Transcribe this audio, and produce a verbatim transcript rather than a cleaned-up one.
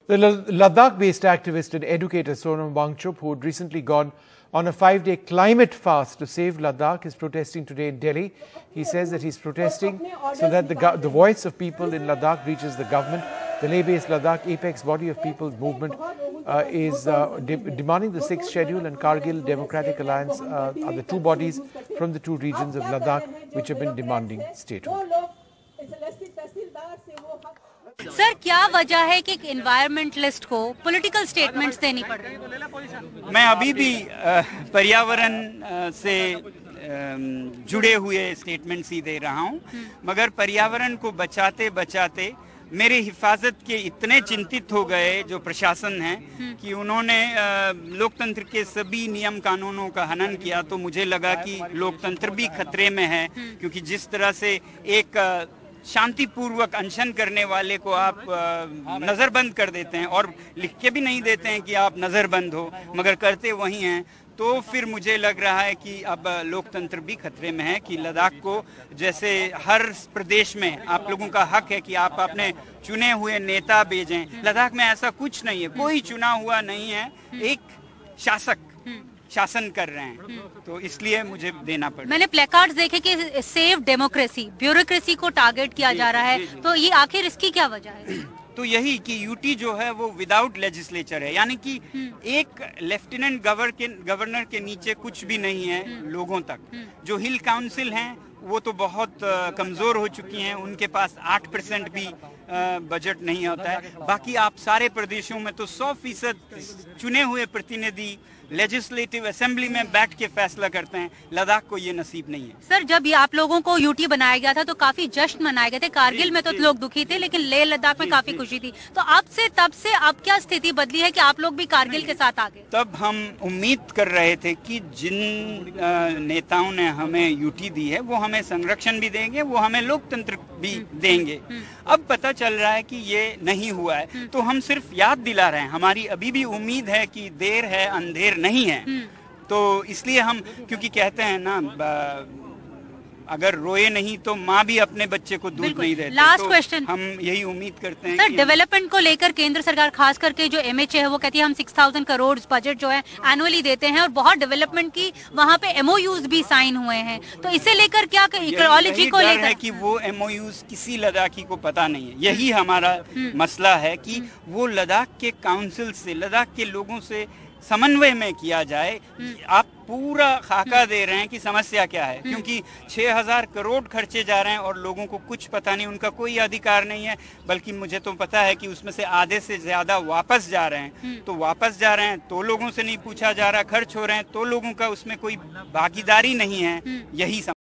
The Ladakh-based activist and educator Sonam Wangchup, who had recently gone on a five-day climate fast to save Ladakh, is protesting today in Delhi. He says that he's protesting so that the, the voice of people in Ladakh reaches the government. The Leh-based Ladakh Apex Body of People's Movement uh, is uh, de demanding the sixth schedule, and Kargil Democratic Alliance uh, are the two bodies from the two regions of Ladakh which have been demanding statehood. Sir, क्या वजह है कि environmentalist को political statements देनी पड़ रही है? मैं अभी भी पर्यावरण से जुड़े हुए स्टेटमेंट्स ही दे रहा हूं, मगर पर्यावरण को बचाते बचाते मेरे हिफाजत के इतने चिंतित हो गए जो प्रशासन है कि उन्होंने लोकतंत्र के सभी नियम कानूनों का हनन किया। तो मुझे लगा कि लोकतंत्र भी खतरे में है, क्योंकि जिस तरह से एक शांतिपूर्वक अनशन करने वाले को आप नज़रबंद कर देते हैं और लिख के भी नहीं देते हैं कि आप नज़रबंद हो, मगर करते वही हैं, तो फिर मुझे लग रहा है कि अब लोकतंत्र भी खतरे में है। कि लद्दाख को जैसे हर प्रदेश में आप लोगों का हक है कि आप अपने चुने हुए नेता भेजें, लद्दाख में ऐसा कुछ नहीं है, कोई चुना हुआ नहीं है, एक शासक शासन कर रहे हैं, तो इसलिए मुझे देना पड़ा। मैंने प्लेकार्ड्स देखे कि सेव डेमोक्रेसी, ब्यूरोक्रेसी को टारगेट किया जा रहा है, तो ये आखिर इसकी क्या वजह है? तो यही कि यूटी जो है वो विदाउट लेजिस्लेचर है, यानी कि एक लेफ्टिनेंट गवर्नर के गवर्नर के नीचे कुछ भी नहीं है लोगों तक। जो हिल काउंसिल हैं वो तो बहुत कमजोर हो चुकी हैं, उनके पास आठ परसेंट भी बजट नहीं होता है। बाकी आप सारे प्रदेशों में तो सौ फीसद चुने हुए प्रतिनिधि लेजिस्लेटिव असेंबली में बैठ के फैसला करते हैं। लद्दाख को ये नसीब नहीं है। सर, जब ये आप लोगों को यूटी बनाया गया था तो काफी जश्न मनाए गए थे। कारगिल में तो लोग दुखी थे, लेकिन लेह लद्दाख में काफी खुशी थी। तो अब से तब से अब क्या स्थिति बदली है कि आप लोग भी कारगिल के साथ आ गए? तब हम उम्मीद कर रहे थे कि जिन नेताओं ने हमें यूटी दी है वो हमें संरक्षण भी देंगे, वो हमें लोकतंत्र भी देंगे। अब पता चल रहा है कि ये नहीं हुआ है, तो हम सिर्फ याद दिला रहे हैं। हमारी अभी भी उम्मीद है कि देर है अंधेर नहीं है। तो इसलिए हम, क्योंकि कहते हैं ना, अगर रोए नहीं तो माँ भी अपने बच्चे को दूध नहीं देती। लास्ट तो क्वेश्चन, हम यही उम्मीद करते हैं। सर, डेवलपमेंट को लेकर केंद्र सरकार, खास करके जो एमएचए है, वो कहती है हम सिक्स थाउजेंड करोड़ बजट जो है एनुअली देते हैं, और बहुत डेवलपमेंट की वहाँ पे एमओयूज भी साइन हुए हैं। तो इसे लेकर क्या इकोलॉजी को लेकर है कि वो एमओयूज किसी लद्दाखी को पता नहीं है। यही हमारा मसला है कि वो लद्दाख के काउंसिल से, लद्दाख के लोगों से समन्वय में किया जाए। आप पूरा खाका दे रहे हैं कि समस्या क्या है, क्योंकि छह हजार करोड़ खर्चे जा रहे हैं और लोगों को कुछ पता नहीं, उनका कोई अधिकार नहीं है। बल्कि मुझे तो पता है कि उसमें से आधे से ज्यादा वापस जा रहे हैं। तो वापस जा रहे हैं तो लोगों से नहीं पूछा जा रहा, खर्च हो रहे हैं तो लोगों का उसमें कोई भागीदारी नहीं है। यही